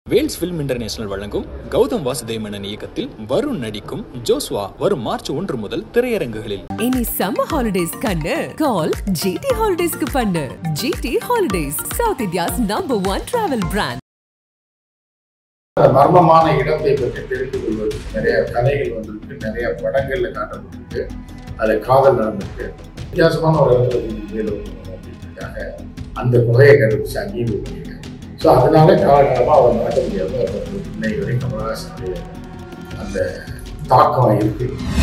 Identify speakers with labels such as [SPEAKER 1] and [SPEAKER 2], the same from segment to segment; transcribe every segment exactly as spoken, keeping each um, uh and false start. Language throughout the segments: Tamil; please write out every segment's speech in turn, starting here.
[SPEAKER 1] வேல்ஸ் ஃபிலிம் இன்டர்நேஷனல் வழங்கும் கௌதம் வாசுதேவன் இயக்கத்தில் வருண் நடிக்கும் ஜோஸ்வா வரும் மார்ச் ஒன்று முதல் திரையரங்குகளில்.
[SPEAKER 2] இனி சம்மர் ஹாலிடேஸ் கண்ணு கால் ஜிடி ஹாலிடேஸ்க்கு பண்ணு. GT holidays, South India's number one travel brand.
[SPEAKER 3] மர்மமான இடத்தை பற்றி தெரிந்து கொள்வதற்கு நிறைய கதைகள் வந்திருக்கு, நிறைய படங்கள்ல காட்டப்பட்டிருக்கு. அது காதல் நடந்திருக்கு. வித்தியாசமான ஒரு இடத்துல அப்படின்றதுக்காக அந்த குகையை கண்டுபிடிச்சு அங்கேயும் பண்ணியிருக்காங்க. ஸோ அதனால காலகாலமாக அவர் நடக்க முடியாத இன்னைக்கு வரை கமலஹாசனுடைய அந்த தாக்கம் இருக்கு.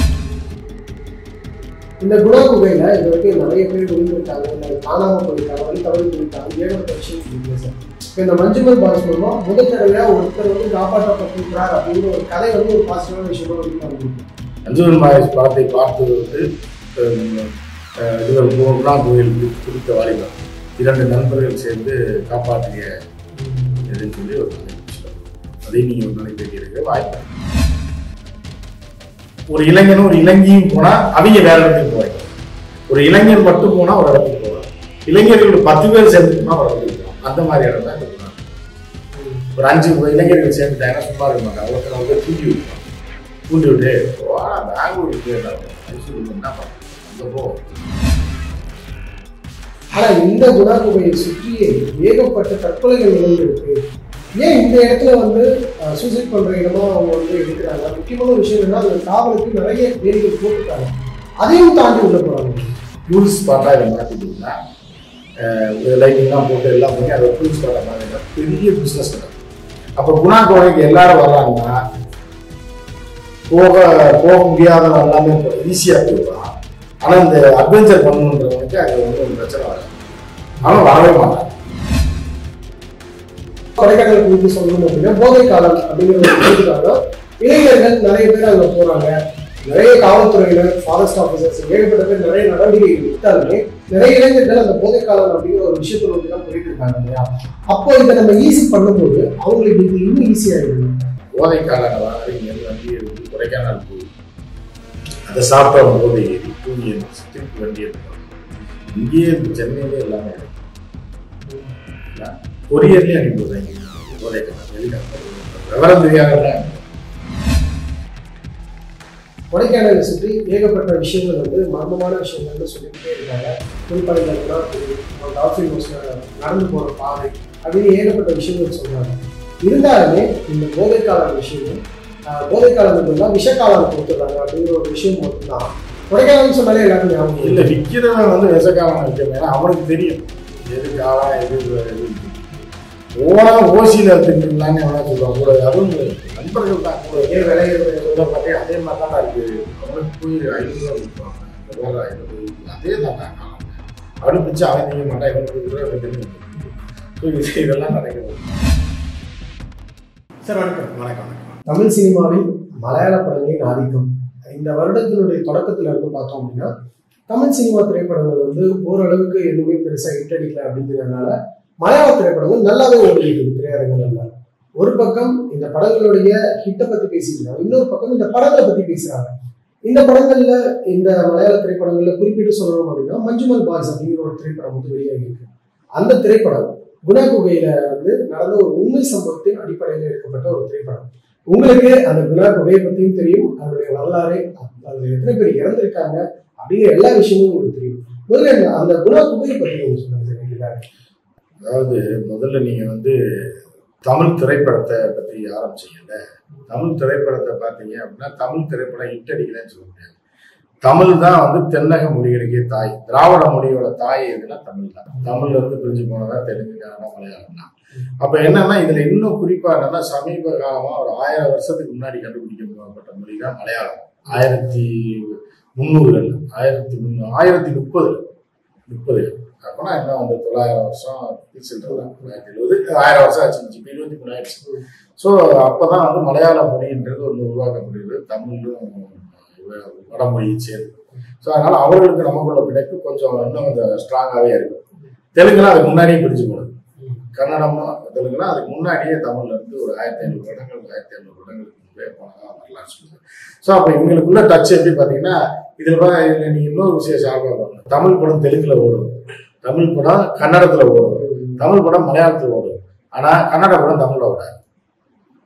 [SPEAKER 4] இந்த குணா குகையில இது வரைக்கும் நிறைய பேர் விழுந்திருக்காங்க, காணாம போயிருக்காங்க, வழி தவறி போயிருக்காங்க, ஏகப்பட்ட விஷயம் இருக்கு சார். இப்போ இந்த மஞ்சுமல் பாய்ஸ் மூலமா முதல் தடவையா ஒருத்தர் வந்து காப்பாற்றப்பட்டிருக்கிறார் அப்படிங்கிற ஒரு கதை வந்து ஒரு பாசிட்டிவான விஷயமா வந்து
[SPEAKER 3] மஞ்சுமல் பாய்ஸ் படத்தை பார்த்து வந்து இவர் குணா கோயிலுக்கு குறித்த வாலிபர் இரண்டு நண்பர்கள் சேர்ந்து காப்பாற்றிய எதுன்னு சொல்லி ஒரு அதை நீங்க ஒரு நாளைக்கு கேட்க வாய்ப்பு. ஒரு இளைஞனும் ஒரு இளைஞியும் போனா அவங்க வேற இடத்துக்கு போவாங்க. ஒரு இளைஞர் மட்டும் போனா ஒரு இடத்துக்கு போவாங்க. இளைஞர்கள் பத்து பேர் சேர்ந்து போனா ஒரு இடத்துக்கு போவாங்க. அந்த மாதிரி இடம் தான் இந்த ஒரு அஞ்சு இளைஞர்கள் சேர்ந்துட்டாங்கன்னா சும்மா இருக்க மாட்டாங்க. ஒருத்தர் வந்து தூண்டி விட்டுருவாங்க. தூண்டி விட்டு பெங்களூருக்கு என்ன பண்ணுறாங்க அங்கே போ.
[SPEAKER 4] ஆனா இந்த குணா குகையை சுற்றியே ஏகப்பட்ட தற்கொலைகள் நிகழ்ந்திருக்கு. ஏன் இந்த இடத்துல வந்து சூசைட் பண்ற இடமா அவங்க வந்து எடுக்கிறாங்க? முக்கியமான விஷயம் என்ன, அந்த காவலுக்கு நிறைய வேலைகள் போட்டுருக்காங்க, அதையும் தாண்டி உள்ள போறாங்க.
[SPEAKER 3] டூரிஸ்ட் ஸ்பாட்டா இதை மாற்றிட்டீங்கன்னா லைட்டிங்லாம் போட்டு எல்லாம் பண்ணி அதை டூரிஸ்ட் ஸ்பாட்டா மாற்றிட்டா பெரிய பிஸ்னஸ் நடக்கும். அப்போ குணா குகைக்கு எல்லாரும் வர்றாங்கன்னா போக போக முடியாதவங்க எல்லாமே ஈஸியாக போயிடலாம். ஆனால் இந்த அட்வென்ச்சர் பண்ணணுன்றவனுக்கு அங்கே வந்து ஒரு பிரச்சனை வராது. ஆனால் வரவே மாட்டாங்க.
[SPEAKER 4] கொடைக்கானல் குறித்து சொல்லணும் அப்படின்னா போதை காலம் அப்படிங்கிற ஒரு கேட்டுக்காக இளைஞர்கள் நிறைய பேர் அங்கே போறாங்க. நிறைய காவல்துறையினர், ஃபாரஸ்ட் ஆஃபீஸர்ஸ், ஏகப்பட்ட பேர் நிறைய நடவடிக்கைகள் விட்டாலுமே நிறைய இளைஞர்கள் அந்த போதை காலம் அப்படிங்கிற ஒரு விஷயத்தை நோக்கி தான் போயிட்டு இருக்காங்க இல்லையா? அப்போ இதை நம்ம ஈஸி பண்ணும்போது அவங்களுக்கு இது இன்னும் ஈஸியாகிடும்.
[SPEAKER 3] போதை காலம் இங்கே வண்டி எடுத்து கொடைக்கானல் போய் அதை சாப்பிட்ட அவங்க போதை ஏறி தூங்கி திருப்பி வண்டி எடுப்பாங்க. இங்கேயே சென்னையிலே எல்லாமே கொரியர்லேயே அனுப்பிடுறாங்க. போதை காலம் வெளிநாட்டு விவரம் தெரியாத
[SPEAKER 4] கொடைக்கானலை சுற்றி ஏகப்பட்ட விஷயங்கள் வந்து மர்மமான விஷயங்கள்னு சொல்லிக்கிட்டே இருக்காங்க. குறிப்பாக டால்ஃபின் ஹவுஸ்ல நடந்து போகிற பாதை அப்படின்னு ஏகப்பட்ட விஷயங்கள் சொல்றாங்க. இருந்தாலுமே இந்த போதைக்கால விஷயம் போதைக்காலம் விஷக்காலம் கொடுத்துருக்காங்க அப்படிங்கிற ஒரு விஷயம் மட்டும்தான் கொடைக்கானல் சொன்னாலே எல்லாருக்கும் ஞாபகம்
[SPEAKER 3] இல்லை. விற்கிறவன் வந்து விஷக்காலம் விற்கிறேன், ஏன்னா அவனுக்கு தெரியும் எது காலம் எது எது ஓனா ஓசியில் தின்னுலான்னு எவ்வளோ சொல்லுவாங்க கூட. அதுவும் நண்பர்கள் தான் கூட ஏன் விளையிறது பார்த்தீங்கன்னா அதே மாதிரி தான் இருக்குது. அவனுக்கு போய் ஐநூறுரூவா விற்பாங்க, வேறு ஐநூறு அதே தான் காலம் அவனு பிடிச்சி அவன் செய்ய மாட்டான், இவனுக்கு தெரிஞ்சு. ஸோ இது இதெல்லாம் நடக்குது.
[SPEAKER 4] சார் வணக்கம்.
[SPEAKER 3] வணக்கம் வணக்கம்.
[SPEAKER 4] தமிழ் சினிமாவில் மலையாள படங்களின் ஆதிக்கம் இந்த வருடத்தினுடைய தொடக்கத்துல இருந்து பார்த்தோம் அப்படின்னா தமிழ் சினிமா திரைப்படங்கள் வந்து ஓரளவுக்கு எதுவுமே பெருசா ஹிட் அடிக்கல அப்படிங்கிறதுனால மலையாள திரைப்படங்கள் நல்லாவே ஓடிட்டு திரையரங்குகள்ல. ஒரு பக்கம் இந்த படங்களுடைய ஹிட்டை பத்தி பேசிக்கிறாங்க, இன்னொரு பக்கம் இந்த படங்களை பத்தி பேசுறாங்க. இந்த படங்கள்ல இந்த மலையாள திரைப்படங்கள்ல குறிப்பிட்டு சொல்லணும் அப்படின்னா மஞ்சுமல் பாய்ஸ் அப்படிங்கிற ஒரு திரைப்படம் வந்து வெளியாகி இருக்கு. அந்த திரைப்படம் குணா குகையில வந்து நடந்த ஒரு உண்மை சம்பவத்தின் அடிப்படையில் எடுக்கப்பட்ட ஒரு திரைப்படம். உங்களுக்கு அந்த குணா குகையை பத்தியும் தெரியும், அதனுடைய வரலாறு, அதுல எத்தனை பேர் இறந்திருக்காங்க அப்படிங்கிற எல்லா விஷயமும் உங்களுக்கு தெரியும். முதல்ல அந்த குணா குகையை பத்தி நீங்க சொல்லுங்க.
[SPEAKER 3] அதாவது முதல்ல நீங்க வந்து தமிழ் திரைப்படத்தை பத்தி ஆரம்பிச்சீங்கல்ல. தமிழ் திரைப்படத்தை பார்த்தீங்க அப்படின்னா தமிழ் திரைப்படம் ஹிட் அடிக்கலன்னு சொல்ல முடியாது. தமிழ் தான் வந்து தென்னக மொழிகளுக்கே தாய். திராவிட மொழியோட தாய் எதுன்னா தமிழ் தான். தமிழ்ல இருந்து பிரிஞ்சு போனதா தெலுங்கு, கன்னடம், மலையாளம் தான். அப்ப என்னன்னா இதுல இன்னும் குறிப்பா என்னன்னா சமீப காலமா ஒரு ஆயிரம் வருஷத்துக்கு முன்னாடி கண்டுபிடிக்கப்பட்ட மொழி தான் மலையாளம். ஆயிரத்தி முந்நூறுகள் ஆயிரத்தி முன்னூறு ஆயிரத்தி முப்பது முப்பது அப்பனா என்ன வந்து தொள்ளாயிரம் வருஷம் சொல்றதுதான். தொள்ளாயிரத்தி எழுபது ஆயிரம் வருஷம் ஆச்சு, இப்போ இருபத்தி மூணு ஆயிடுச்சு. ஸோ அப்பதான் வந்து மலையாள மொழின்றது ஒன்று உருவாக்கப்படுகிறது, தமிழும் வடமொழியை சேர்ந்து. ஸோ அதனால அவர்களுக்கு நமக்குள்ள பிணைப்பு கொஞ்சம் இன்னும் கொஞ்சம் ஸ்ட்ராங்காகவே இருக்கும். தெலுங்குனா அதுக்கு முன்னாடியே பிரிஞ்சு போனது. கன்னடமும் தெலுங்குனா அதுக்கு முன்னாடியே தமிழ்ல இருந்து ஒரு ஆயிரத்தி ஐநூறு வருடங்கள் ஆயிரத்தி ஐநூறு வருடங்களுக்கு முன்பே போனதா வரலாறு சொல்லுது. ஸோ அப்போ இவங்களுக்குள்ள டச் எப்படி பார்த்தீங்கன்னா இதில் இதில் நீங்கள் இன்னொரு விஷயம் சாப்பிட தமிழ் படம் தெலுங்குல ஓடும், தமிழ் படம் கன்னடத்தில் ஓடும், தமிழ் படம் மலையாளத்தில் ஓடும். ஆனால் கன்னட படம் தமிழில் ஓடாது.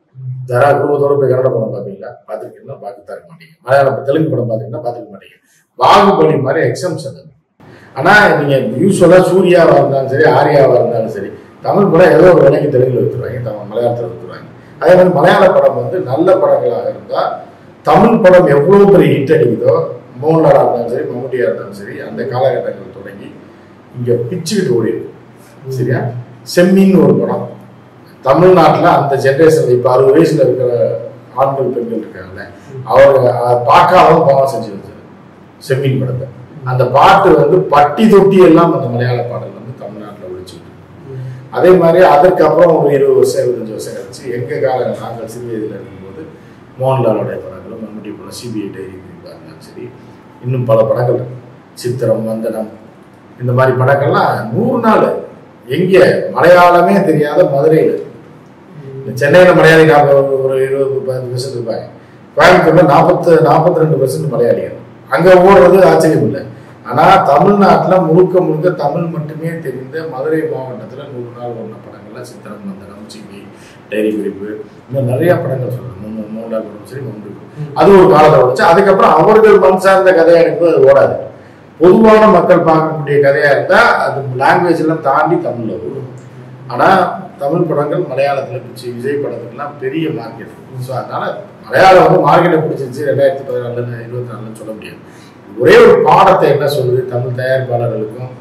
[SPEAKER 3] தரா குடும்பத்தோட போய் கன்னட படம் பார்ப்பீங்களா? பார்த்துருக்கீங்கன்னா பார்த்துதான் இருக்க மாட்டீங்க. மலையாளம் தெலுங்கு படம் பார்த்தீங்கன்னா பார்த்துக்க மாட்டீங்க. பாகுபலி மாதிரி எக்ஸம்ஷன் அது. ஆனா நீங்க யூஸ்வலா சூர்யாவா இருந்தாலும் சரி, ஆர்யாவா இருந்தாலும் சரி, தமிழ் படம் ஏதோ ஒரு விலைக்கு தெலுங்குல வித்துருவாங்க, தமிழ் மலையாளத்தில் வித்துருவாங்க. அதே மாதிரி மலையாள படம் வந்து நல்ல படங்களாக இருந்தா தமிழ் படம் எவ்வளவு பெரிய ஹிட் அடிக்குதோ, மோகன்லாலா இருந்தாலும் சரி, மம்முட்டியா இருந்தாலும் சரி, அந்த காலகட்டங்கள் தொடங்கி இங்க பிச்சுக்கிட்டு ஓடிடுது. சரியா? செம்மின்னு ஒரு படம் தமிழ்நாட்டில் அந்த ஜென்ரேஷன்ல இப்ப அறுபது வயசுல இருக்கிற ஆண்கள் பெண்கள் இருக்காங்கல்ல, அவங்க பார்க்காம பாவம் செஞ்சு வச்சாரு செம்மின் படத்தை. அந்த பாட்டு வந்து பட்டி தொட்டி எல்லாம் அந்த மலையாள பாடல் வந்து தமிழ்நாட்டில் ஒழிச்சுட்டு. அதே மாதிரி அதற்கப்புறம் ஒரு இருபது வருஷம் இருபத்தஞ்சு வருஷம் கழிச்சு எங்க கால நாங்கள் சிறு வயதில் இருக்கும்போது மோகன்லாலுடைய படங்களும், மம்முட்டி படம், சிபிஐ டைரி இருந்தாலும் சரி, இன்னும் பல படங்கள் இருக்கு. சித்திரம், வந்தனம், இந்த மாதிரி படங்கள்லாம் நூறு நாள் எங்க மலையாளமே தெரியாத மதுரையில். சென்னையில மலையாளி நாற்பது ஒரு இருபது பதினஞ்சு பெர்சன்ட் இருப்பாங்க. கோயம்புத்தூர்ல நாற்பத்து நாற்பத்தி ரெண்டு பெர்சன்ட் மலையாளிகள். அங்க ஓடுறது ஆச்சரியம் இல்லை. ஆனா தமிழ்நாட்டுல முழுக்க முழுக்க தமிழ் மட்டுமே தெரிந்த மதுரை மாவட்டத்துல நூறு நாள் ஒன்ன படங்கள்லாம் சித்திரம், வந்தனம், சிபி டைரி குறிப்பு, இன்னும் நிறைய படங்கள் சொல்றேன். மூன்றாவது படம் சரி ஒன்று அது ஒரு காலத்தில் ஓடிச்சு. அதுக்கப்புறம் அவர்கள் மண் சார்ந்த கதையா எடுப்பது அது ஓடாது. பொதுவான மக்கள் பார்க்கக்கூடிய கதையா இருந்தா அது லாங்குவேஜ் எல்லாம் தாண்டி தமிழ்ல ஓடும். ஆனா தமிழ் படங்கள் மலையாளத்தில் பிடிச்சி விஜய் படத்துக்குலாம் பெரிய மார்க்கெட். ஸோ அதனால மலையாளம் வந்து மார்க்கெட்டை பிடிச்சிருச்சு ரெண்டாயிரத்தி பதினாலுல இருபத்தி நாலுன்னு சொல்ல முடியாது. ஒரே ஒரு பாடத்தை என்ன சொல்லுது, தமிழ் தயாரிப்பாளர்களுக்கும்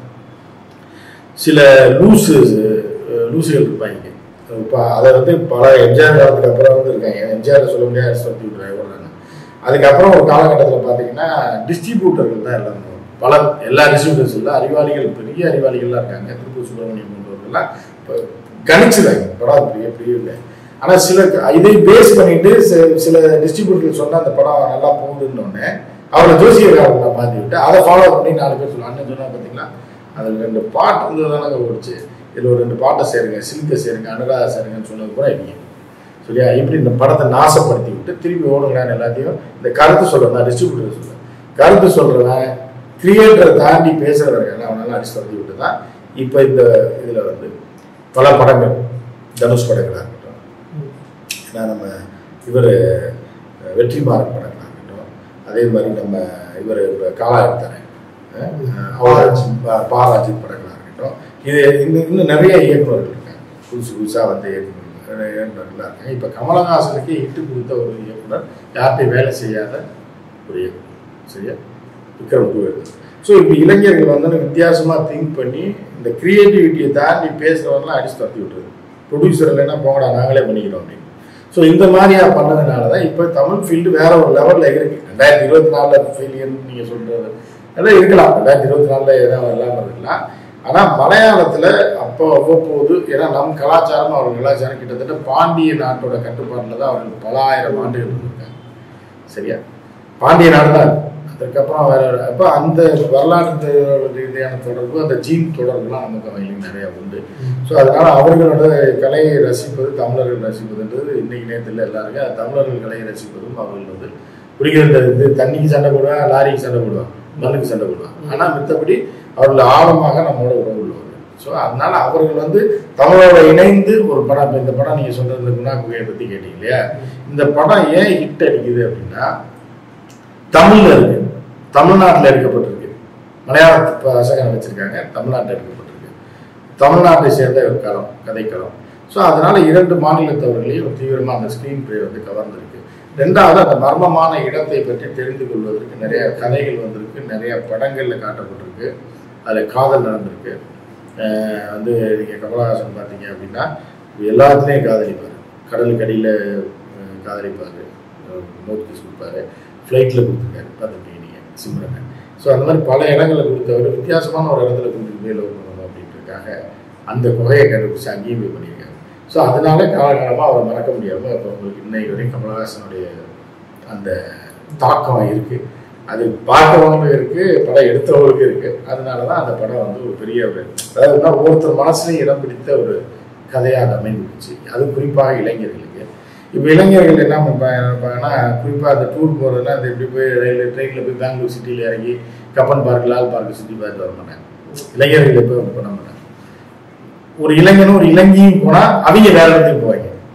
[SPEAKER 3] சில லூசு லூசுகள் இருப்பாங்க. இப்போ அதை வந்து பல எம்ஜிஆர் காலத்துக்கு அப்புறம் வந்து இருக்காங்க. எம்ஜிஆர் சொல்ல முடியாது சொல்லி விடுறாங்க. அதுக்கப்புறம் ஒரு காலகட்டத்தில் பார்த்தீங்கன்னா டிஸ்ட்ரிபியூட்டர்கள் தான் எல்லாம் பல எல்லா டிஸ்ட்ரிபியூட்டர்ஸ் இல்லை, அறிவாளிகள், பெரிய அறிவாளிகள்லாம் இருக்காங்க. திருப்பூர் சுப்பிரமணியம் போன்றவர்கள்லாம் இப்போ கணிச்சுதாங்க படம் பெரிய பெரிய இல்லை. ஆனால் சில இதை பேஸ் பண்ணிட்டு சில டிஸ்ட்ரிபியூட்டர்கள் சொன்னால் அந்த படம் நல்லா போகுதுன்னொன்னே அவரை ஜோசியக்காரங்களை மாற்றி விட்டு அதை ஃபாலோ பண்ணி நாலு பேர் சொல்லுவாங்க. அண்ணன் சொன்னால் பார்த்தீங்கன்னா அதில் ரெண்டு பாட்டு இருந்தது தானங்க ஓடிச்சு, இதில் ஒரு ரெண்டு பாட்டை சேருங்க, சிலித்தை சேருங்க, அனுராதா சேருங்கன்னு சொன்னது கூட இல்லைங்க. சரியா? இப்படி இந்த படத்தை நாசப்படுத்தி விட்டு திருப்பி ஓடுங்களான்னு எல்லாத்தையும் இந்த கருத்து சொல்கிறேன், டிஸ்ட்ரிபியூட்டர் சொல்கிறேன், கருத்து சொல்கிறவன் கிரியேட்டரை தாண்டி பேசுகிறவர்கள் அவனால அடிச்சு தள்ளி விட்டு தான் இப்போ இந்த இதில் வந்து பல படங்கள், தனுஷ் படங்களாக இருக்கட்டும், ஏன்னா நம்ம இவர் வெற்றிமாறன் படங்களாக இருக்கட்டும், அதே மாதிரி நம்ம இவர் காலாயத்தனை அவராஜ் பாராஜித் படங்களாக இருக்கட்டும், இது இன்னும் இன்னும் நிறைய இயக்குநர்கள் இருக்காங்க, புதுசு புதுசாக வந்த இயக்குநர்கள் இயக்குநர்களாக இருக்காங்க. இப்போ கமலஹாசனுக்கு இட்டு கொடுத்த ஒரு இயக்குனர், யார்கிட்டையும் வேலை செய்யாத ஒரு இயக்குனர். சரியா? விக்ரம் டூ. ஸோ இப்போ இளைஞர்கள் வந்து வித்தியாசமாக திங்க் பண்ணி இந்த கிரியேட்டிவிட்டியை தாண்டி பேசுகிறவங்களாம் அடிச்சு தட்டி விட்டுருது. ப்ரொடியூசர் இல்லைன்னா போங்கடா நாங்களே பண்ணிக்கிறோம் அப்படின்னு. ஸோ இந்த மாதிரியா பண்ணதுனால தான் இப்போ தமிழ் ஃபீல்டு வேற ஒரு லெவலில் இருக்கு. ரெண்டாயிரத்தி இருபத்தி நாலில் ஃபெயிலியர்னு நீங்கள் சொல்கிறது எல்லாம் இருக்கலாம், ரெண்டாயிரத்தி இருபத்தி நாலில் எதாவது இல்லாமல் இருக்கலாம். ஆனால் மலையாளத்தில் அப்போ அவ்வப்போது, ஏன்னா நம் கலாச்சாரம் அவர்கள் கலாச்சாரம் கிட்டத்தட்ட பாண்டிய நாட்டோட கட்டுப்பாட்டில் தான் அவர்கள் பல ஆயிரம் ஆண்டுகள் இருந்திருக்காங்க. சரியா? பாண்டிய நாடு தான். அதுக்கப்புறம் வேற அப்போ அந்த வரலாற்று ரீதியான தொடர்பு, அந்த ஜீன் தொடர்புலாம் நமக்கு அவங்களுக்கு நிறையா உண்டு. ஸோ அதனால அவர்களோட கலையை ரசிப்பது, தமிழர்கள் ரசிப்பதுன்றது இன்னைக்கு நேரத்தில் எல்லாருக்கும் அது தமிழர்கள் கலையை ரசிப்பதும் அவர்கள் வந்து குடிக்கிற இது தண்ணிக்கு சண்டை போடுவாங்க, லாரிக்கு சண்டை போடுவாங்க, மண்ணுக்கு சண்டை போடுவாங்க. ஆனால் மித்தபடி அவர்கள் ஆழமாக நம்மளோட உறவு உள்ளவர்கள். ஸோ அதனால அவர்கள் வந்து தமிழோட இணைந்து ஒரு படம், இந்த படம் நீங்கள் சொல்றது இந்த குணா குகையை பற்றி கேட்டீங்க இல்லையா, இந்த படம் ஏன் ஹிட் அடிக்குது அப்படின்னா தமிழ்ல இருக்கு, தமிழ்நாட்டில் எடுக்கப்பட்டிருக்கு, மலையாள பசங்க வச்சிருக்காங்க, தமிழ்நாட்டில் எடுக்கப்பட்டிருக்கு, தமிழ்நாட்டை சேர்ந்த ஒரு களம், கதைக்களம். ஸோ அதனால இரண்டு மாநிலத்தவர்களையும் தீவிரமாக அந்த ஸ்கிரீன் பிளே வந்து கவர்ந்துருக்கு. ரெண்டாவது அந்த மர்மமான இடத்தை பற்றி தெரிந்து கொள்வதற்கு நிறைய கதைகள் வந்திருக்கு, நிறைய படங்களில் காட்டப்பட்டிருக்கு, அதில் காதல் நடந்திருக்கு. வந்து நீங்கள் கமலஹாசன் பார்த்தீங்க அப்படின்னா எல்லாத்துலேயும் காதலிப்பார், கடலுக்கு அடியில் காதலிப்பார், நோட்டீஸ் கொடுப்பாரு, ஃப்ளைட்டில் கொடுத்துருக்காரு, பார்த்துருக்கீங்க நீங்கள் சிம்ரனை. ஸோ அந்த மாதிரி பல இடங்களை கொடுத்தவர் வித்தியாசமான ஒரு இடத்துல கொடுத்து மேலே பண்ணணும் அப்படின்றதுக்காக அந்த குகையை கண்டுபிடிச்சு அங்கேயும் போய் பண்ணியிருக்காரு. ஸோ அதனால காலகாலமாக அவரை மறக்க முடியாமல் இப்போ உங்களுக்கு இன்னைக்கு வரைக்கும் கமலஹாசனுடைய அந்த தாக்கம் இருக்குது. அது பார்க்கறவங்களும் இருக்குது, படம் எடுத்தவங்களுக்கும் இருக்குது. அதனால தான் அந்த படம் வந்து ஒரு பெரிய ஒரு, அதாவது ஒவ்வொருத்தர் மனசுலையும் இடம் பிடித்த ஒரு கதையாக அமைந்துச்சு. அது குறிப்பாக இளைஞர்களுக்கு. இப்போ இளைஞர்கள் என்ன பண்ணுறாங்கன்னா, குறிப்பாக அந்த டூர் போகிறதுனா அது எப்படி போய் ரயில் ட்ரெயினில் போய் பெங்களூர் சிட்டியில் இறங்கி கப்பன் பார்க், லால் பார்க் சுற்றி பார்த்து வர மாட்டாங்க. இளைஞர்கள் எப்போ பண்ண மாட்டாங்க. ஒரு இளைஞனும் ஒரு இளைஞியும் போனால் அவங்க வேற இடத்துக்கு போவாங்க.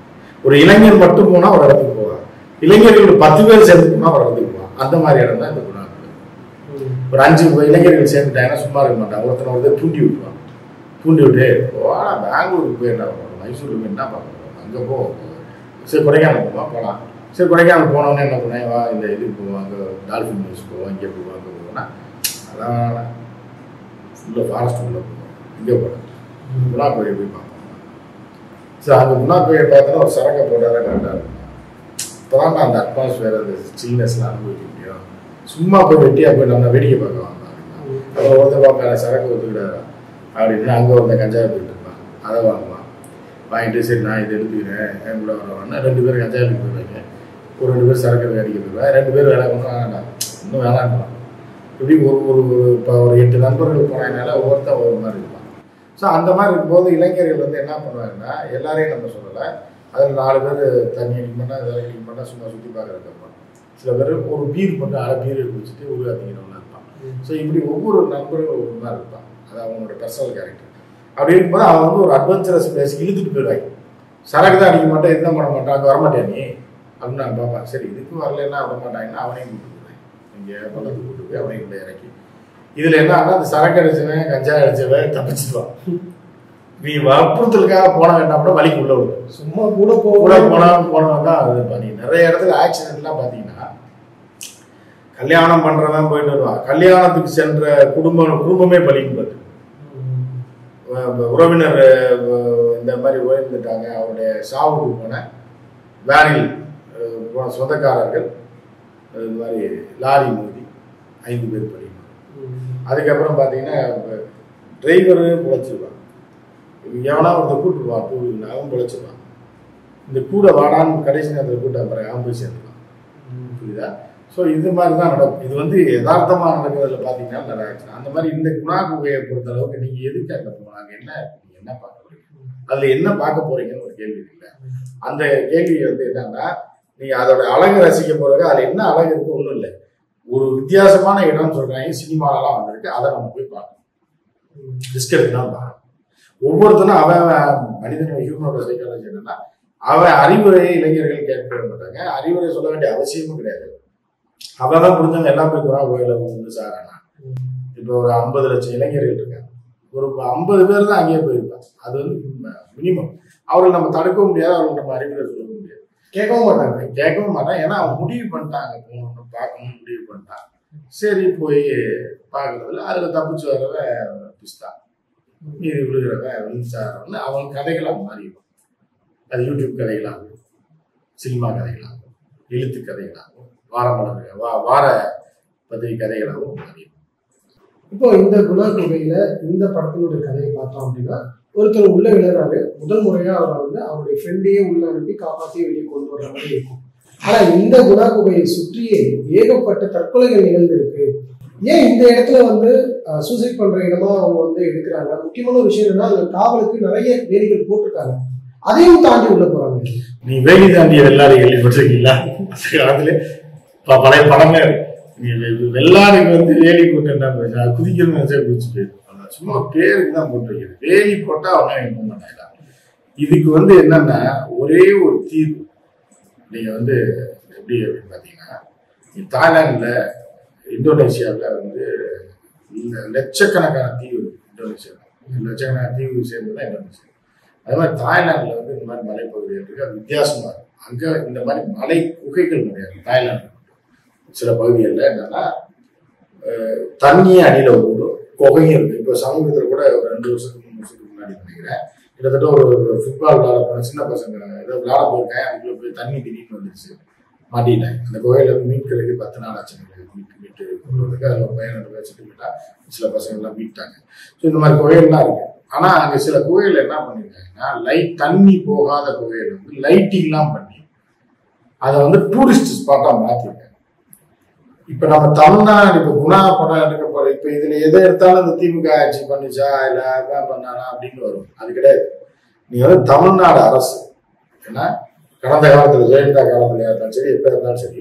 [SPEAKER 3] ஒரு இளைஞர் மட்டும் போனா ஒரு இடத்துக்கு போவாங்க, இளைஞர்கள் ஒரு பத்து பேர் சேர்ந்து போனா ஒரு இடத்துக்கு போவாங்க. அந்த மாதிரி இடம் தான் இந்த குணா குகை. ஒரு அஞ்சு இளைஞர்கள் சேர்ந்துட்டாங்கன்னா சும்மா இருக்க மாட்டாங்க, ஒருத்தனை ஒருத்தர் தூண்டி விட்டுவாங்க. தூண்டி விட்டு வாடா பெங்களூருக்கு போய் என்ன பண்ணுவோம், மைசூருக்கு போய் என்ன பார்க்கணும், அங்கே போவோம், சரி கொடைக்கானல் போவோம் போகலாம். சரி கொடைக்கானல் போனோன்னே என்ன பண்ணேன், வா இந்த இதுக்கு போவோம், அங்கே டால்ஃபின் மியூஸ் போவோம், இங்கே போவோம், அங்கே போவோம்னா அதான் ஃபுல்லாக ஃபாரஸ்ட் உள்ள போவோம், இங்கே போகிறோம் குணா கோயை போய் பார்ப்போம். சரி அங்கே குணா கோயை பார்த்தோன்னா ஒரு சரக்கை போட்டால் தான் கரெக்டாக இருக்கும். இப்போ தான் அந்த அட்மாஸ்பியர் அந்த சில்னஸ்லாம் அனுபவிக்க முடியும். சும்மா போய் வெட்டியாக போய் நம்ம வேடிக்கை பார்க்க வாங்க, அப்புறம் ஒருத்தர் பார்ப்பேன் சரக்கு ஒத்துக்கிட்டாரா அப்படின்னு அங்கே ஒருத்தன் கஞ்சாவை போயிட்டு இருப்பான், அதை வாங்குவான். வாங்கிட்டு சரி நான் இதை எடுத்துக்கிறேன் என் கூட வரவான்னா ரெண்டு பேரும் கஞ்சாவுக்கு போயிடுவாங்க, ஒரு ரெண்டு பேர் சரக்கு அடிக்க போயிடுவேன், ரெண்டு பேர் வேலை பண்ண வேணாம் இன்னும் வேணான்றான். இப்படி ஒரு ஒரு இப்போ ஒரு எட்டு நண்பர்கள் போனதுனால ஒவ்வொருத்தன் ஒரு மாதிரி இருப்பான். ஸோ அந்த மாதிரி இருக்கும்போது இளைஞர்கள் வந்து என்ன பண்ணுவாங்கன்னா, எல்லாரையும் நம்ம சொல்லலை, அதில் நாலு பேர் தண்ணி அடிக்க மாட்டா இதெல்லாம் அடிக்க மாட்டா சும்மா சுற்றி பார்க்குறதுக்கு இருப்பான். சில பேர் ஒரு பீர் மட்டும் அரை பீர் குடிச்சிட்டு ஒரு அதிகமாக இருப்பான். ஸோ இப்படி ஒவ்வொரு நண்பரும் ஒவ்வொரு மாதிரி இருப்பான், அது அவங்களோட பர்சனல் கேரக்டர். அப்படி இருக்கும்போது அவன் வந்து ஒரு அட்வென்ச்சரஸ் பிளேஸ் இழுத்துட்டு போயிடுவாங்க. சரக்கு தான் அடிக்க மாட்டேன், இதுதான் பண்ண மாட்டான், அங்கே வரமாட்டேன் நீ அப்படின்னு நான் பார்ப்பேன். சரி இதுக்கும் வரலன்னா விட மாட்டாங்கன்னா அவனையும் கூப்பிட்டு போயிடுவேன், இங்கே பள்ளத்துக்கு கூப்பிட்டு போய் அவனையும் உள்ள இறக்கி. இதில் என்ன ஆனால் அந்த சரக்கு அடிச்சவன் கஞ்சா அடிச்சவன் தப்பிச்சுடுவான். நீ வற்புறுத்தலுக்காக போன வேண்டாம்னா வலிக்கு உள்ள விடும்.
[SPEAKER 4] சும்மா கூட
[SPEAKER 3] கூட போனவன் போனவன் தான் அது பண்ணி நிறைய இடத்துல ஆக்சிடென்ட்லாம் பார்த்தீங்கன்னா கல்யாணம் பண்ணுறவன் போயிட்டு வருவான், கல்யாணத்துக்கு சென்ற குடும்பம் குடும்பமே பலிக்கும்போது உறவினர் இந்த மாதிரி உயர்ந்துட்டாங்க, அவருடைய சாவுக்கு போன வேனில் போன சொந்தக்காரர்கள் இது மாதிரி லாரி மோதி ஐந்து பேர் பலிக்கணும். அதுக்கப்புறம் பார்த்தீங்கன்னா டிரைவரு பிழைச்சிருவான், எவனா ஒருத்தர் கூப்பிட்டுருவான் டூ வீலர் அவன் பிழைச்சிருவான். இந்த கூட வாடான்னு கடைசி நேரத்தில் கூட்ட அப்புறம் அவன் போய் சேர்ந்துருவான். புரியுதா? ஸோ இது மாதிரி தான் நடக்கும். இது வந்து யதார்த்தமாக நடக்கிறதுல பார்த்தீங்கன்னா நடக்குது. அந்த மாதிரி இந்த குணா குகையை பொறுத்த அளவுக்கு நீங்கள் எதுக்கு அங்கே போனாங்க, என்ன நீங்கள் என்ன பார்க்க போறீங்க, அதில் என்ன பார்க்க போறீங்கன்னு ஒரு கேள்வி இல்லை. அந்த கேள்வி வந்து என்னன்னா, நீங்கள் அதோட அழகை ரசிக்க போறதுக்கு அதில் என்ன அழகு இருக்கு ஒன்றும் இல்லை. ஒரு வித்தியாசமான இடம்னு சொல்றாங்க, சினிமாலலாம் வந்திருக்கு, அதை நம்ம போய் பார்க்கணும், ரிஸ்க் எடுத்துதான் பார்க்கணும். ஒவ்வொருத்தரும் அவன் மனிதனோட ஹியூமனோட சைக்காலஜி என்னன்னா, அவன் அறிவுரையை இளைஞர்கள் கேட்க மாட்டாங்க, அறிவுரை சொல்ல வேண்டிய அவசியமும் கிடையாது. அவதான் புரிஞ்சவங்க எல்லாம் போய் குணா கோயில வந்து சார். ஆனா இப்போ ஒரு ஐம்பது லட்சம் இளைஞர்கள் இருக்காங்க, ஒரு ஐம்பது பேர் தான் அங்கேயே போயிருப்பாங்க. அது வந்து மினிமம். அவர்களை நம்ம தடுக்க முடியாது, அவர்களுக்கு நம்ம அறிவுரை சொல்ல முடியாது, கேட்கவும் மாட்டாங்க கேட்கவும் மாட்டாங்க ஏன்னா அவங்க முடிவு பண்ணிட்டாங்க போகணும்னு பார்க்கணும்னு முடிவு பண்ணிட்டாங்க. சரி போய் பார்க்கறதுல அதுல தப்பிச்சு வரவன் பிஸ்தா, மீறி விழுகிறவன் விழுந்தாரன்னு அவன் கதைகளாக மாறிடும். அது யூடியூப் கதைகளாகும், சினிமா கதைகளாகும், எழுத்து கதைகளாகும், வாரமலர் வா வார பத்திரிகை கதைகளாகவும் மாறிடும்.
[SPEAKER 4] இப்போ இந்த குணா குகையில இந்த படத்தினுடைய கதையை பார்த்தோம் அப்படின்னா, ஒருத்தர் உள்ள விளையாடுறாரு, முதல் முறையா அவரை வந்து அவருடைய ஃப்ரெண்டையே உள்ள அனுப்பி காப்பாற்றி வெளியே கொண்டு வர மாதிரி இருக்கும். ஆனா இந்த குணா குகையை சுற்றியே ஏகப்பட்ட தற்கொலைகள் நிகழ்ந்திருக்கு. ஏன் இந்த இடத்துல வந்து சூசைட் பண்ற இடமா அவங்க வந்து எடுக்கிறாங்க? முக்கியமான ஒரு விஷயம் என்னன்னா, அந்த காவலுக்கு நிறைய வேலிகள் போட்டிருக்காங்க, அதையும் தாண்டி உள்ள போறாங்க.
[SPEAKER 3] நீ வேலி தாண்டிய வெள்ளாடு கேள்விப்பட்டிருக்கீங்களா? காலத்துல பழைய படமே வெள்ளாடுக்கு வந்து வேலி போட்டு என்ன குதிக்கணும்னு நினைச்சா குதிச்சு போயிடும். சும்மா பேருக்கு தான் போட்டிருக்கிறது. வேலி போட்டா அவங்க போக மாட்டாங்க. இதுக்கு வந்து என்னன்னா ஒரே ஒரு தீர்வு. நீங்க வந்து எப்படி அப்படின்னு பாத்தீங்கன்னா, தாய்லாந்துல இந்தோனேஷியாவில் வந்து லட்சக்கணக்கான தீவு, இந்தோனேஷியா லட்சக்கணக்கான தீவு சேர்ந்துதான் இந்தோனேஷியா. அது மாதிரி தாய்லாந்துல வந்து இந்த மாதிரி மலைப்பகுதிகள் இருக்கு, அது வித்தியாசமா இருக்கும். அங்க இந்த மாதிரி மலை குகைகள் கிடையாது. தாய்லாந்து சில பகுதிகளில் என்னன்னா தண்ணியே அடியில ஓடும், குகையும் இருக்கு. இப்போ சமீபத்தில் கூட ஒரு ரெண்டு வருஷத்துக்கு மூணு வருஷத்துக்கு முன்னாடி நினைக்கிறேன், கிட்டத்தட்ட ஒரு ஃபுட்பால் விளையாட போன சின்ன பசங்க ஏதோ விளையாட போயிருக்கேன், அதுக்குள்ள போய் தண்ணி திடீர்னு வந்துருச்சு, மாட்டிட்டாங்க. அந்த கோயில இருந்து மீட்கிறதுக்கு பத்து நாள் ஆச்சு மீட்டு மீட்டு கொண்டு வரதுக்கு. அதில் ஒரு பையன் ரெண்டு பேர் செட்டுக்கிட்டா சில பசங்க எல்லாம் மீட்டாங்க. ஸோ இந்த மாதிரி கோயில்லாம் இருக்கு. ஆனா அங்க சில கோயில் என்ன பண்ணிருக்காங்கன்னா, லைட் தண்ணி போகாத கோயில் வந்து லைட்டிங்லாம் பண்ணி அதை வந்து டூரிஸ்ட் ஸ்பாட்டா மாத்திருக்காங்க. இப்ப நம்ம தமிழ்நாடு இப்ப குணா படம் எடுக்க போற, இப்ப இதுல எதை எடுத்தாலும் இந்த திமுக ஆட்சி பண்ணிச்சா இல்ல பண்ணானா அப்படின்னு வரும். அது கிடையாது. நீங்க வந்து தமிழ்நாடு அரசு, ஏன்னா கடந்த காலத்துல ஜெயலலிதா காலத்துல இருந்தாலும் சரி, எப்ப இருந்தாலும் சரி,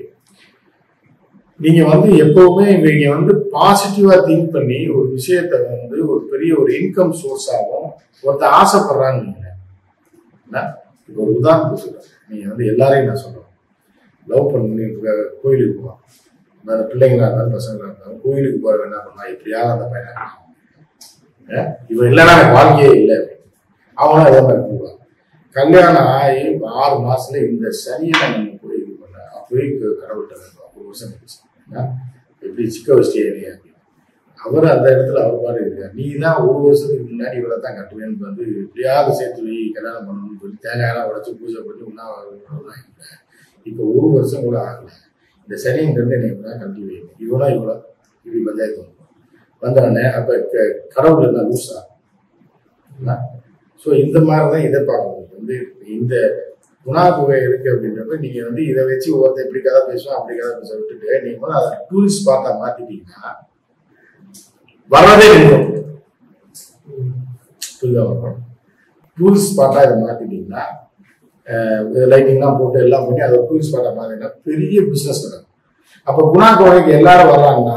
[SPEAKER 3] நீங்க வந்து எப்பவுமே நீங்க வந்து பாசிட்டிவா திங்க் பண்ணி ஒரு விஷயத்த வந்து ஒரு பெரிய ஒரு இன்கம் சோர்ஸாகவும் ஒருத்த ஆசைப்படுறான்னு இப்போ ஒரு உதாரணத்துக்கு சொல்றேன், நீங்க வந்து எல்லாரையும் நான் சொல்றேன், லவ் பண்ணி கோயிலுக்கு போவான், அந்த பிள்ளைங்களா இருந்தாலும் பசங்களா இருந்தாலும் கோயிலுக்கு போற வேண்டாம் பண்ணா எப்படியாவது அந்த பையனை இவன் இல்லைன்னா எனக்கு வாழ்க்கையே இல்லை அவனும் அதே மாதிரி போவான். கல்யாணம் ஆகி ஆறு மாசத்துல இந்த சரியை நம்ம போய் இது பண்ண அப்போயே கடவுள்கிட்ட வேணும் ஒரு வருஷம் கழிச்சு எப்படி சிக்க வச்சிட்டே அவர் அந்த இடத்துல அவர் பாடு இருக்கார். நீ தான் ஒரு வருஷத்துக்கு முன்னாடி இவரை தான் கட்டுவேன்னு வந்து எப்படியாவது சேர்த்து வை கல்யாணம் பண்ணணும்னு சொல்லி தேங்காயெல்லாம் உடச்சி பூஜை பண்ணி ஒன்றா இல்லை. இப்போ ஒரு வருஷம் கூட ஆகல. இந்த சனிங்கிறது என்னை தான் கட்டி வைக்கணும் இவ்வளோ இவ்வளோ இப்படி பஞ்சாயத்து வந்தோடனே அப்போ கடவுள் என்ன லூஸா? ஸோ இந்த மாதிரி தான் எதிர்பார்க்கணும். வந்து இந்த குணா புகை இருக்கு அப்படின்றப்ப நீங்க வந்து இதை வச்சு ஒவ்வொருத்த இப்படி கதை பேசுவோம் அப்படி கதை பேச விட்டுட்டு நீங்க வந்து அதை டூரிஸ்ட் ஸ்பாட்டா மாத்திட்டீங்கன்னா வரதே இருக்கும். புரியுதா? டூரிஸ்ட் ஸ்பாட்டா இதை மாத்திட்டீங்கன்னா லைட்டிங்லாம் போட்டு எல்லாம் பண்ணி அதை டூரிஸ்ட் ஸ்பாட்டா மாத்தினா பெரிய பிசினஸ் நடக்கும். அப்ப குணா கோவைக்கு எல்லாரும் வர்றாங்கன்னா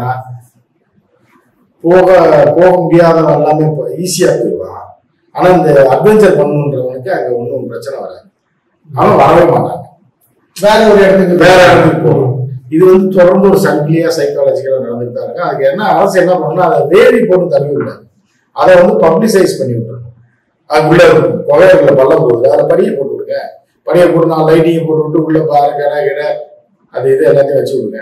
[SPEAKER 3] போக போக முடியாதவன் எல்லாமே ஈஸியா போயிடுவான். ஆனா இந்த அட்வென்ச்சர் பண்ணணுன்றவனுக்கு அங்க ஒன்றும் பிரச்சனை வராது. அவன் வரவே மாட்டாங்க, வேற ஒரு இடத்துக்கு வேற இடத்துக்கு போகணும். இது வந்து தொடர்ந்து ஒரு சங்கிலியா சைக்காலஜிக்கலா நடந்துட்டு தான் இருக்கு. அதுக்கு என்ன அரசு என்ன பண்ணணும், அதை வேலி போட்டு தள்ளி விடாது, அதை வந்து பப்ளிசைஸ் பண்ணி விட்டுருணும். அதுக்குள்ள கொலையர்களை பள்ளம் போகுது, அதை படியை போட்டு விடுங்க, படியை போட்டு நான் லைட்டிங்கை போட்டு விட்டு உள்ள பாரு கடை கடை அது இது எல்லாத்தையும் வச்சு விடுங்க.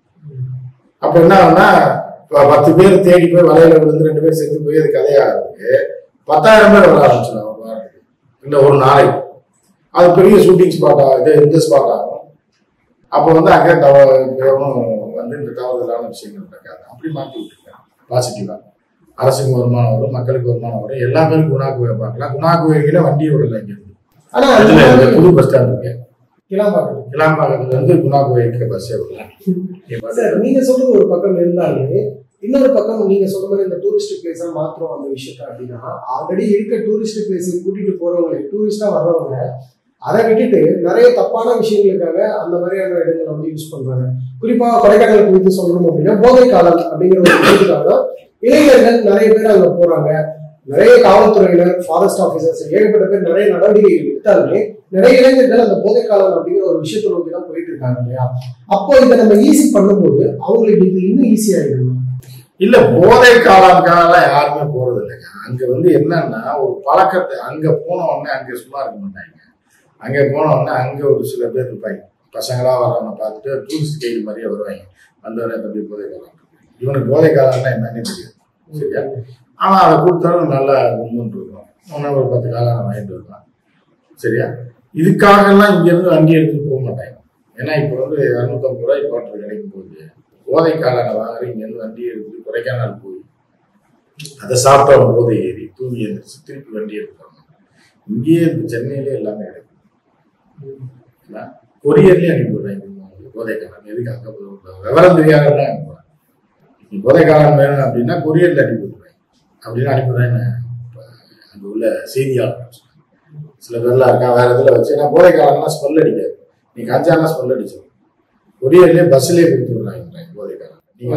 [SPEAKER 3] அப்ப என்ன ஆகுனா பத்து பேர் தேடி போய் வலையில விழுந்து ரெண்டு பேர் சேர்த்து போய் அது கதையாகிறதுக்கு பத்தாயிரம் பேர் வர ஆரம்பிச்சிடும் இல்லை ஒரு நாளைக்கு. அது பெரிய ஷூட்டிங் ஸ்பாட் ஆகுது, இந்த ஸ்பாட் ஆகும். அப்போ வந்து அங்கே தவ வந்து இந்த தவறுதலான விஷயங்கள் நடக்காது. அப்படி மாற்றி விட்டுருக்காங்க பாசிட்டிவா. அரசுக்கு வருமானம் வரும், மக்களுக்கு வருமானம் வரும், எல்லாமே குணா குகை பார்க்கலாம். குணா குகையில வண்டி விடல இங்க இருந்து. ஆனா அதுல புது பஸ் ஸ்டாண்ட் இருக்கு கிளாம்பாக்கம், கிளாம்பாக்கத்துல இருந்து குணா குகைக்கு பஸ்ஸே விடலாம்.
[SPEAKER 4] நீங்க சொல்றது ஒரு பக்கம் இருந்தாலுமே இன்னொரு பக்கம் நீங்க சொல்ற மாதிரி இந்த டூரிஸ்ட் பிளேஸா மாத்திரம் அந்த விஷயத்த அப்படின்னா ஆல்ரெடி இருக்க டூரிஸ்ட் பிளேஸுக்கு கூட்டிட்டு போறவங்க டூரிஸ்டா வர்றவங்க அதை விட்டுட்டு நிறைய தப்பான விஷயங்களுக்காக அந்த மாதிரியான இடங்களை வந்து யூஸ் பண்றாங்க. குறிப்பா கொடைக்கானல் குறித்து சொல்லணும் அப்படின்னா போதை காலம் அப்படிங்கிற ஒரு விஷயத்துக்காக இளைஞர்கள் நிறைய பேர் அங்க போறாங்க. நிறைய காவல்துறையினர், ஃபாரஸ்ட் ஆபீசர்ஸ் ஏகப்பட்ட பேர் நிறைய நடவடிக்கைகள் எடுத்தாலுமே நிறைய இளைஞர்கள் அந்த போதை காலம் அப்படிங்கிற ஒரு விஷயத்தை நோக்கி தான் போயிட்டு இருக்காங்க இல்லையா? அப்போ இதை நம்ம ஈஸி பண்ணும்போது அவங்களுக்கு இது இன்னும் ஈஸியாயிடும்.
[SPEAKER 3] இல்ல போதை காலம்காலாம் யாருமே போறது இல்லைங்க. அங்க வந்து என்னன்னா ஒரு பழக்கத்தை அங்க போன உடனே அங்க சும்மா இருக்க மாட்டாங்க. அங்க போன உடனே அங்க ஒரு சில பேர் இருப்பாங்க, பசங்களா வரவங்க பார்த்துட்டு டூரிஸ்ட் கைடு மாதிரியே வருவாங்க. வந்தவொடனே தம்பி போதை காலம், இவனுக்கு போதை காலம்னா என்னன்னு தெரியாது சரியா. ஆனா அதை கொடுத்தாலும் நல்லா முன்னு இருக்கும். உடனே ஒரு பத்து காலம் வாங்கிட்டு இருக்கலாம் சரியா. இதுக்காகலாம் இங்க இருந்து வண்டி எடுத்துட்டு போக மாட்டாங்க. ஏன்னா இப்ப வந்து இரநூத்தி ஐம்பது ரூபாய் குவார்டர் கிடைக்கும் போது போதை காலனை வாங்குற இங்க இருந்து வண்டி எடுத்துட்டு கொடைக்கானல் போய் அதை சாப்பிட்டு அவங்க போதை ஏறி தூங்கி எழுந்திரிச்சு திருப்பி வண்டி எடுப்பாங்க. இங்கேயே சென்னையிலே எல்லாமே கிடைக்கும். கொரியர்லயே அனுப்பி விடுறாங்க போதை காலம். எதுக்கு அங்க விவரம் தெரியாத நீ போதை காலம் வேணும் அப்படின்னா கொரியர்ல அனுப்பி விடுறாங்க. அப்படின்னு அனுப்பிடுறேன்னு அங்க உள்ள செய்தியாளர் சில பேர்லாம் இருக்கா வேற இதுல வச்சு. ஏன்னா போதை காலம்லாம் ஸ்மெல் அடிக்காது, நீ கஞ்சானா ஸ்மெல் அடிச்சிடும். கொரியர்லயே பஸ்லயே கொடுத்து விடுறாங்க போதை காலம்.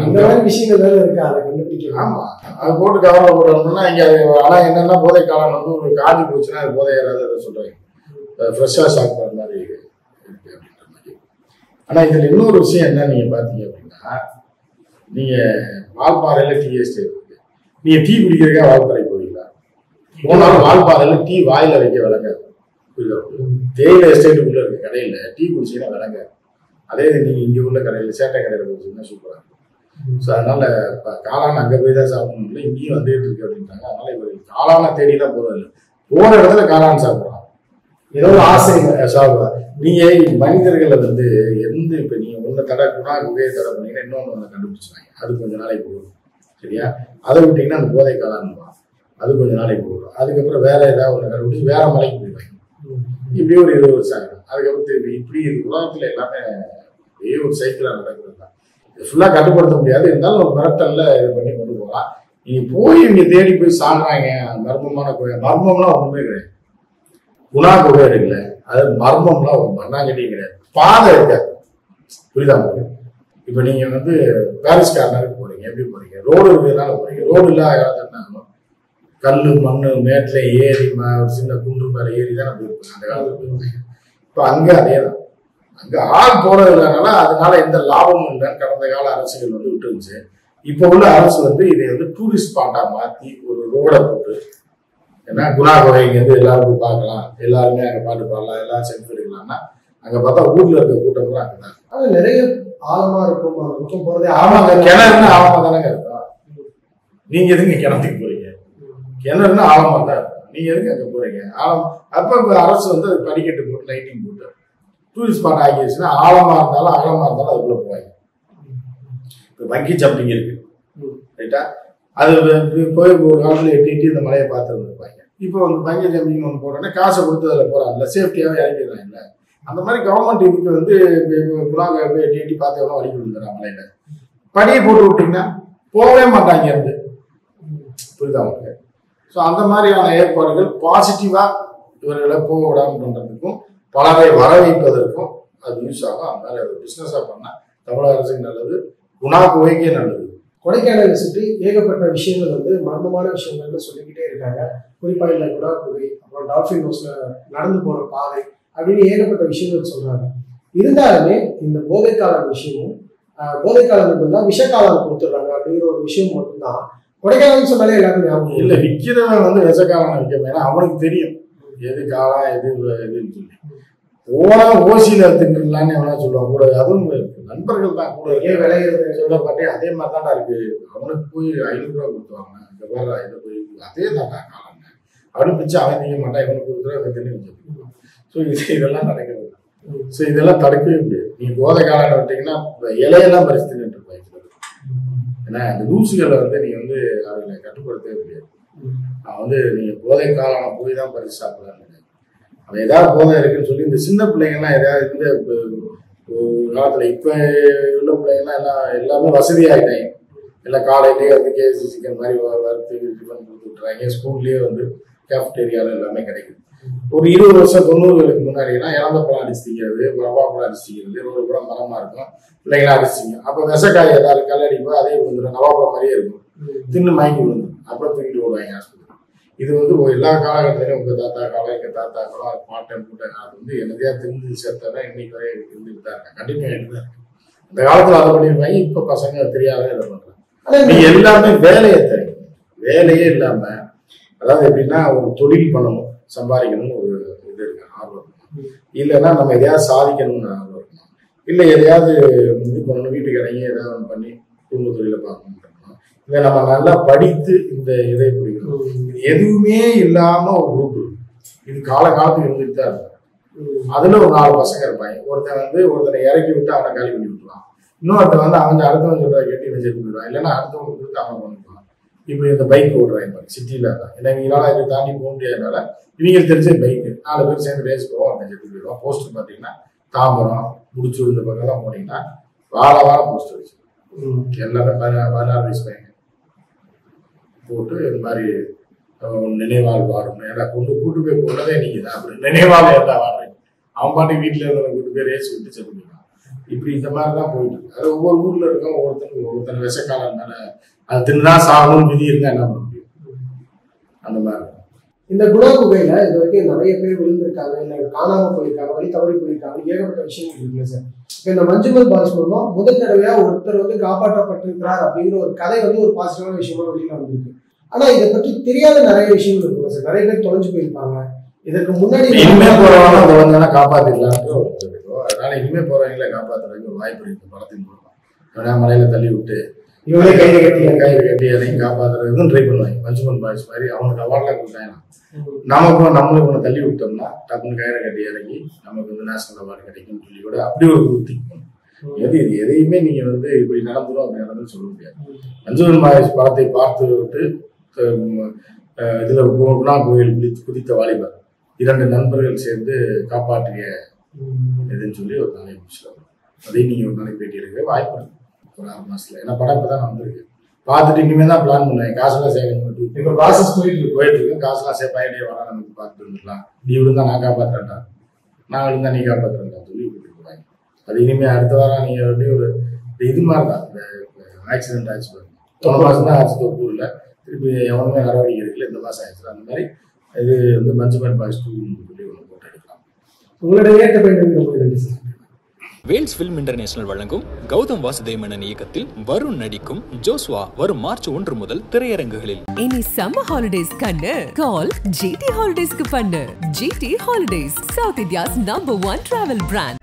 [SPEAKER 3] ஆமா அது போட்டு கவலை போடணும்னா இங்க. ஆனா என்னன்னா போதை காலம் வந்து ஒரு காஞ்சி போச்சுன்னா அது போதை ஏறாது அதை சொல்றாங்க. ஃப்ரெஷ்ஷா சாப்பிட்ற மாதிரி இருக்கு அப்படின்ற மாதிரி. ஆனா இதுல இன்னொரு விஷயம் என்ன நீங்க பாத்தீங்க அப்படின்னா, நீங்க வால்பாறையில டீ எஸ்டேட் இருக்கு. நீங்க டீ குடிக்கிறதுக்காக வால்பாறை போவீங்களா? போனாலும் வால்பாறையில டீ வாயில வைக்க விளங்காது. தேயிலை எஸ்டேட்டுக்குள்ள இருக்க கடையில டீ குடிச்சீங்கன்னா விளங்காது. அதே நீங்க இங்க உள்ள கடையில சேட்டை கடையில குடிச்சீங்கன்னா சூப்பரா இருக்கும். ஸோ அதனால காளான் அங்க போய் தான் சாப்பிடணும் இல்லை, இங்கேயும் வந்துட்டு இருக்கு அப்படின்ட்டாங்க. அதனால இவர் காளான தேடிலாம் போறது இல்லை, போற இடத்துல காளான் சாப்பிடலாம். ஏதோ ஒரு ஆசை சாப்பிடலாம். நீங்க மனிதர்களை வந்து எந்த இப்ப நீங்க ஒண்ணு தடை குணா குகையை தடை பண்ணீங்கன்னா இன்னொன்னு ஒண்ணு கண்டுபிடிச்சாங்க. அது கொஞ்ச நாளைக்கு போகும் சரியா. அதை விட்டீங்கன்னா அந்த போதை காளான் அது கொஞ்ச நாளைக்கு போகும். அதுக்கப்புறம் வேற ஏதாவது ஒண்ணு கண்டுபிடிச்சு வேற மலைக்கு போயிடுவாங்க. இப்படி ஒரு இருபது வருஷம் ஆகும். அதுக்கப்புறம் திருப்பி இப்படி உலகத்துல எல்லாமே ஒரே ஒரு சைக்கிளா நடக்கிறது தான். இது ஃபுல்லா கட்டுப்படுத்த முடியாது, இருந்தாலும் ஒரு மிரட்டல்ல இது பண்ணி கொண்டு போகலாம். நீங்க போய் இங்க தேடி போய் சாடுறாங்க மர்மமான குகை. மர்மம்லாம் ஒண்ணுமே கிடையாது. குணா குகை இருக்குல்ல, அது மர்மம்லாம் ஒரு மண்ணாங்கட்டியும் கிடையாது. பாதை இருக்காது, புரியுதா உங்களுக்கு? இப்ப நீங்க வந்து பாரிஸ் கார்னருக்கு போறீங்க, எப்படி போறீங்க? ரோடு இருக்கிறதுனால போறீங்க. ரோடு இல்லாத இடத்துல கல் மண் மேட்டில் ஏறி ஒரு சின்ன குன்று மேலே ஏறி தான் போயிருப்பாங்க அந்த காலத்தில் போயிருப்பாங்க. இப்போ அங்கே அதே தான், அங்கே ஆள் போறது இல்லைனால அதனால எந்த லாபமும் இல்லைன்னு கடந்த கால அரசுகள் வந்து விட்டுருந்துச்சு. இப்போ உள்ள அரசு வந்து இதை வந்து டூரிஸ்ட் ஸ்பாட்டாக மாற்றி ஒரு ரோடை போட்டு, ஏன்னா குணா குகை இங்கேருந்து எல்லாரும் போய் பார்க்கலாம், எல்லாருமே அங்கே பாட்டு பாடலாம், எல்லாரும் செல்ஃபி எடுக்கலாம்னா அங்கே பார்த்தா ஊரில் இருக்க கூட்டம் கூட அங்கே தான்.
[SPEAKER 4] அது நிறைய ஆழமா இருக்கும், அந்த பக்கம் போறதே
[SPEAKER 3] ஆமாங்க, கிணறுன்னு ஆழமா தானேங்க இருக்கும். நீங்க எதுங்க கிணத்துக்கு போறீங்க? கிணறுன்னு ஆழமா தான் இருக்கும், நீங்க எதுக்கு அங்கே போறீங்க? ஆழம் அப்போ அரசு வந்து அது படிக்கட்டு போட்டு லைட்டிங் போட்டு டூரிஸ்ட் ஸ்பாட் ஆகிடுச்சுன்னா ஆழமா இருந்தாலும் ஆழமா இருந்தாலும் அதுக்குள்ள போவாங்க. இப்போ வங்கி ஜம்பிங் இருக்கு ரைட்டா, அது போய் ஒரு காலத்தில் எட்டி எட்டி இந்த மலையை பார்த்து இருப்பாங்க. இப்போ வந்து வங்கி ஜம்பிங் ஒன்று போட்டோன்னா காசை கொடுத்து அதில் போறாங்கல்ல, சேஃப்டியாகவே இறங்கிடுறாங்க இல்லை. அந்த மாதிரி கவர்மெண்ட் இதுக்கு வந்து குணாங்க போய் எட்டி எட்டி பார்த்து எவ்வளோ வலிக்கு விழுந்துறாங்க மலையில. படியை போட்டு விட்டீங்கன்னா போகவே மாட்டாங்க இருந்து, புரியுதா உங்களுக்கு? ஸோ அந்த மாதிரியான ஏற்பாடுகள் பாசிட்டிவா இவர்களை போக விடாமல் பண்றதுக்கும் பலரை வர வைப்பதற்கும் அது யூஸ் ஆகும். அந்த மாதிரி ஒரு பிஸ்னஸா பண்ணா தமிழக அரசுக்கு நல்லது, குணா குகைக்கே நல்லது.
[SPEAKER 4] கொடைக்கானலை சுற்றி ஏகப்பட்ட விஷயங்கள் வந்து மர்மமான விஷயங்கள்னு சொல்லிக்கிட்டே இருக்காங்க. குறிப்பா இந்த குணா குகை, அப்புறம் டால்ஃபின் ஹவுஸ்ல நடந்து போற பாதை அப்படின்னு ஏகப்பட்ட விஷயங்கள் சொல்றாங்க. இருந்தாலுமே இந்த போதைக்காலம் விஷயமும் போதைக்காலம் தான் விஷக்காலம் கொடுத்துடுறாங்க அப்படிங்கிற ஒரு விஷயம் மட்டும்தான் கொடைக்கானல் சொன்னாலே எல்லாருமே ஞாபகம்
[SPEAKER 3] இல்லை. விற்கிறவன் வந்து விஷக்காலம் விற்க, ஏன்னா அவனுக்கு தெரியும் எது காலம் எது எதுன்னு சொல்லி. ஓனா ஓசியில தின்னுலான்னு எவனா சொல்லுவான் கூட, அதுவும் நண்பர்கள் தான் கூட விளையிறது சொல்லப்பட்டே அதே மாதிரி தான்டா இருக்கு. அவனுக்கு போய் ஐநூறு ரூபா கொடுத்துவாங்க, இந்த வேற இதை போய் அதே தான்டா காலங்க அப்படின்னு பிச்சு அவன் திங்க மாட்டான், இவனுக்கு கொடுத்துருவா அவன் தின்னு வச்சிருக்கோம். ஸோ இது இதெல்லாம் நடக்கிறது. ஸோ இதெல்லாம் தடுக்கவே முடியாது. நீங்க போதை காலம் விட்டீங்கன்னா இலையெல்லாம் பறிச்சு தின்னுட்டு இருப்பாங்க. ஏன்னா அந்த தூசிகளை வந்து நீங்க வந்து அவங்களை கட்டுப்படுத்தவே முடியாது. அவன் வந்து நீங்க போதை காலம் போய் தான் பறிச்சு சாப்பிடலாம். அவன் ஏதாவது போதை இருக்குன்னு சொல்லி இந்த சின்ன பிள்ளைங்கள்லாம் ஏதாவது இந்த காலத்துல இப்ப உள்ள பிள்ளைங்கள்லாம் எல்லாம் எல்லாமே வசதி ஆகிட்டாங்க. எல்லாம் காலையிலேயே வந்து கேஎஃப்சி சிக்கன் மாதிரி வறுத்து டிஃபன் கொடுத்து விட்டுறாங்க. ஸ்கூல்லேயே வந்து கேஃப்டேரியாவில் எல்லாமே கிடைக்குது. ஒரு இருபது வருஷம் தொண்ணூறுகளுக்கு முன்னாடிலாம் இறந்த பழம் அடிச்சு திங்கிறது, ரவா பழம் அடிச்சு திங்கிறது, ரோடு பழம் மரமா இருக்கும், பிள்ளைங்களாம் அடிச்சிங்க. அப்போ விசக்காய் ஏதாவது கல்லடிப்போ அதே விழுந்துடும், நவாப்பழம் மாதிரியே இருக்கும், தின்னு மயங்கி விழுந்துடும், அப்புறம் தூக்கிட்டு ஓடுவாங்க ஹாஸ்பிட்டல். இது வந்து எல்லா காலகட்டத்திலையும் உங்க தாத்தா காலம் எங்க தாத்தா காலம் பாட்டன் கூட்டம் அது வந்து என்னதையா திருந்து சேர்த்தான் இன்னைக்கு வரைய இருந்துட்டு தான் இருக்கேன், கண்டினியூ ஆகிட்டு தான் இருக்கேன். அந்த காலத்துல அதை பண்ணிருப்பாங்க, இப்ப பசங்க தெரியாத இதை பண்றாங்க. நீங்க எல்லாமே வேலையை தெரியும், வேலையே இல்லாம அதாவது எப்படின்னா ஒரு தொழில் பண்ணணும், சம்பாதிக்கணும்னு ஒரு இது இருக்கு, ஆர்வம். இல்லைன்னா நம்ம எதையாவது சாதிக்கணும்னு ஆர்வம் இருக்கணும், இல்லை எதையாவது இது பண்ணணும், வீட்டுக்கு இறங்கி ஏதாவது ஒன்று பண்ணி குடும்ப தொழிலை பார்க்கணும், இல்லை நம்ம நல்லா படித்து இந்த இதை பிடிக்கணும். இது எதுவுமே இல்லாம ஒரு குரூப் இது கால காலத்துக்கு இருந்துட்டு தான் இருக்கும். அதுல ஒரு நாலு பசங்க இருப்பாங்க. ஒருத்தன் வந்து ஒருத்தனை இறக்கி விட்டு அவனை காலி பண்ணி விட்டுருவான், இன்னொருத்தன் வந்து அவன் அடுத்தவன் சொல்றதை கேட்டு இவன் சேர்த்து விடுவான், இல்லைன்னா அடுத்தவங்க கொடுத்து அவன் பண்ணிடுவான். இப்படி இந்த பைக் ஓடுறாங்க சிட்டியில தான், ஏன்னா இவங்களால இதை தாண்டி போக முடியாதனால இவங்களுக்கு தெரிஞ்ச பைக்கு நாலு பேர் சேர்ந்து ரேஸ் போவோம், அவன் சேர்த்து போயிடுவான். போஸ்டர் பார்த்தீங்கன்னா தாம்பரம் முடிச்சு இந்த பக்கம் போனீங்கன்னா வார வாரம் போஸ்டர் வச்சு எல்லாமே பதினாறு பதினாறு வயசு பையன் போட்டு இந்த மாதிரி நினைவாள் வாடும், ஏன்னா கொண்டு கூட்டு போய் கொண்டதே நீங்க தான், அப்படி நினைவாள் எல்லாம் வாடுறீங்க. அவன் பாட்டு வீட்டுல இருந்தவங்க கூட்டு போய் ரேஸ் விட்டு செத்து போயிடுவான். இப்படி இந்த மாதிரி தான் போயிட்டு இருக்கு. அது ஒவ்வொரு ஊர்ல இருக்கும், ஒவ்வொருத்தருக்கு ஒவ்வொருத்தர் விஷக்காலம் தானே, அது தின்னுதான் சாகணும்னு விதி இருந்தா என்ன பண்ண முடியும், அந்த மாதிரி.
[SPEAKER 4] இந்த குணா குகையில இது வரைக்கும் நிறைய பேர் விழுந்திருக்காங்க, இல்லை காணாம போயிருக்காங்க, வழி தவறி போயிருக்காங்க, ஏகப்பட்ட விஷயங்கள் இருக்குல்ல சார். இப்போ இந்த மஞ்சுமல் பாய்ஸ் மூலமா முதல் தடவையா ஒருத்தர் வந்து காப்பாற்றப்பட்டிருக்கிறார் அப்படிங்கிற ஒரு கதை வந்து ஒரு பாசிட்டிவான விஷயமா வெளியில வந்திருக்கு. ஆனா இதை பற்றி தெரியாத நிறைய விஷயங்கள் இருக்குல்ல சார், நிறைய பேர் தொலைஞ்சு போயிருப்பாங்க. இதற்கு முன்னாடி
[SPEAKER 3] இனிமே போறவங்க தொலைஞ்சா காப்பாத்திடலாம், அதனால இனிமே போறவங்களை காப்பாத்துறதுக்கு ஒரு வாய்ப்பு இருக்கு. படத்தின் மூலமா மலையில தள்ளி விட்டு இவங்களே கையை கட்டி கயிறு கட்டி அதையும் காப்பாத்துறதுன்னு ட்ரை பண்ணுவாங்க. மஞ்சுமல் பாய்ஸ் மாதிரி அவனுக்கு அவார்ட்லாம் கொடுத்தாங்க. நமக்கு நம்மளுக்கு ஒன்று தள்ளி விட்டோம்னா டக்குன்னு கயிறை கட்டி இறங்கி நமக்கு வந்து நேஷனல் அவார்டு கிடைக்கும்னு சொல்லி கூட அப்படி ஒரு குருத்தி எது இது எதையுமே நீங்க வந்து இப்படி நடந்துடும் அப்படி நடந்து சொல்ல முடியாது. மஞ்சுமல் பாய்ஸ் படத்தை பார்த்து விட்டு இதுல குணா கோயில் குதி குதித்த வாலிபர் இரண்டு நண்பர்கள் சேர்ந்து காப்பாற்றிய இதுன்னு சொல்லி ஒரு நாளைக்கு சொல்லுவாங்க. அதையும் நீங்க ஒரு நாளைக்கு பேட்டி எடுக்க வாய்ப்பு இருக்கு ஒரு ஆறு மாசத்துல. ஏன்னா படம் இப்பதான் வந்திருக்கு, பார்த்துட்டு இனிமே தான் பிளான் பண்ணுவேன். காசுலாம் சேர்க்கணும், இப்போ ப்ராசஸ் போயிட்டு போயிட்டு இருக்கு. காசுலாம் சேர்ப்பாயிட்டே வரா, நமக்கு பார்த்துட்டு வந்துடலாம். நீ விழுந்தா நான் காப்பாத்துறேன்டா, நான் விழுந்தா நீ காப்பாத்துறேன்டா சொல்லி போட்டுருவாங்க. அது இனிமே அடுத்த வாரம் நீங்க அப்படியே ஒரு இது மாதிரி தான். இந்த ஆக்சிடென்ட் ஆச்சு போன மாசம் தான் ஆச்சு தொப்பூர்ல திருப்பி எவனுமே நடவடிக்கை எடுக்கல, இந்த மாதம் ஆயிடுச்சு. அந்த மாதிரி இது வந்து மஞ்சள் பாய்ஸ் டூ சொல்லி ஒன்று போட்டு எடுக்கலாம்.
[SPEAKER 4] உங்களுடைய ஏற்ற பயணம் ரொம்ப நன்றி சார்.
[SPEAKER 1] வேல்ஸ் ஃபிலிம் இன்டர்நேஷனல் வழங்கும் கௌதம் வாசுதேவன் இயக்கத்தில் வருண் நடிக்கும் ஜோஸ்வா வரும் மார்ச் ஒன்று முதல் திரையரங்குகளில்.
[SPEAKER 2] இனி சம்மர் ஹாலிடேஸ் கண்ணு கால் ஜிடி ஹாலிடேஸ்க்கு பண்ணு. GT holidays, South India's number one travel brand.